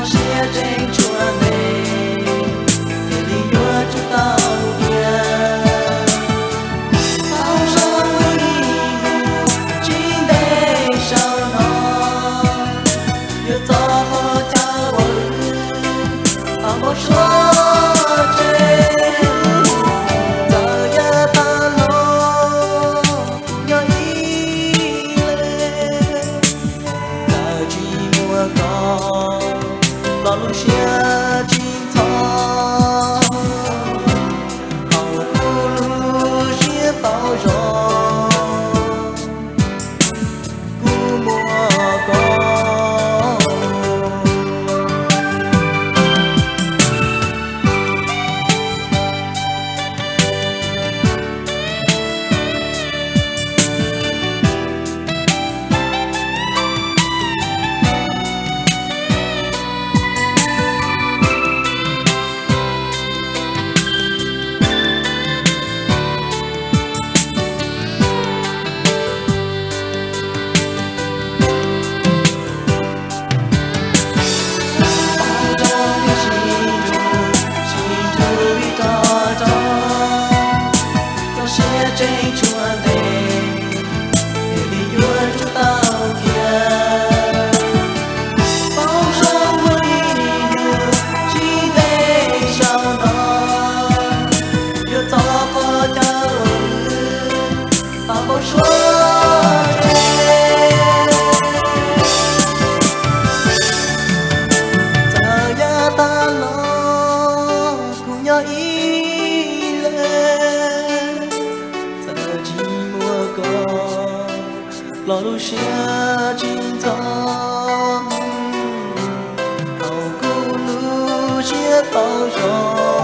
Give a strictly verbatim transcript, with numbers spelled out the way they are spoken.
sẽ tranh chua này để đi đưa chúng ta kia sao sao đi chỉ để sao nó yêu ta khó cha bự à một số lo lu xia chín thọ hậu lu xia bao gió cu mùa có tranh chua này để đi đưa chúng ta kia bao giờ mới được chỉ để sao đó yêu ta có ta ta bao số giờ ya ta lo cùng nhau ý lên lo lu xia chín thọ hậu cu lu xia bao gió